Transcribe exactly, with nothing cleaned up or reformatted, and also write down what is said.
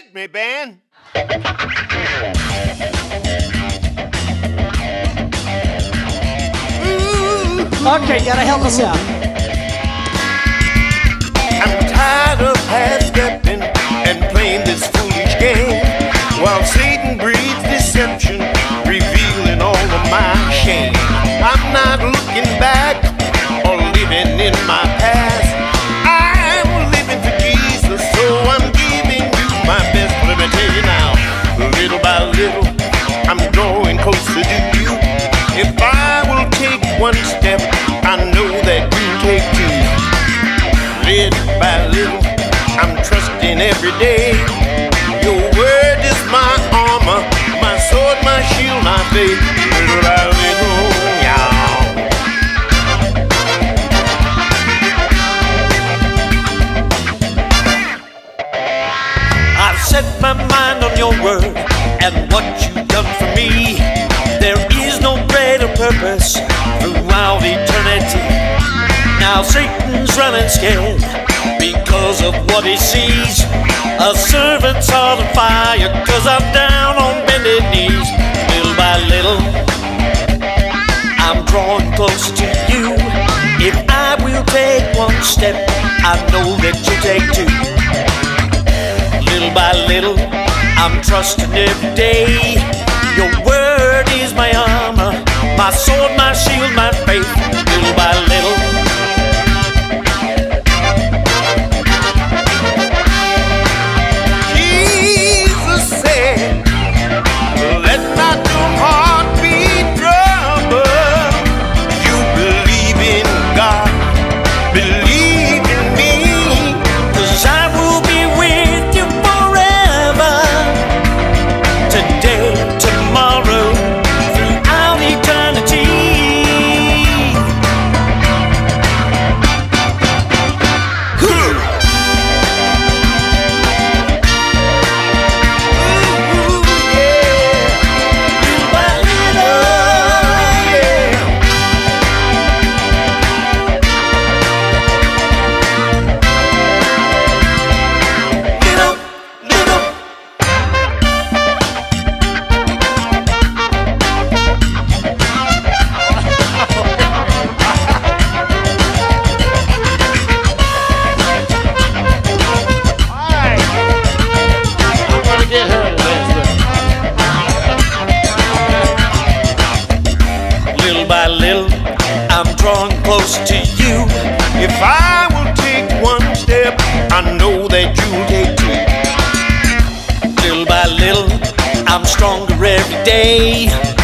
hit me, Ben. Okay, you gotta help us out. I'm tired of half-stepping and playing this foolish game, while Satan breeds deception, revealing all of my shame. I'm not looking back or living in my past. I'm living for Jesus, so I'm giving you my best. Let me tell you now, little by little, I'm drawing closer to you. If I will take one step, I know that you'll take two. Little by little, I'm trusting every day. Your word is my armor, my sword, my shield, my faith. Little by little, y'all. I've set my mind on your word and what you've done for me. There is no greater purpose throughout eternity. Now Satan's running scared because of what he sees. A servant's heart on fire, cause I'm down on bended knees. Little by little, I'm drawing closer to you. If I will take one step, I know that you'll take two. Little by little, I'm trusting every day. Your word is my armor, my sword, my shield, my faith. Little by little, Jesus said, let not your heart be troubled. You believe in God, believe in me, cause I will be with you forever. Today, tomorrow, throughout eternity. Ooh, yeah. Little by little, yeah. Little, little. I'm gonna get her Little by little, I'm drawing closer to you. If I will take one step, I know that you'll take two. Little by little, I'm stronger every day.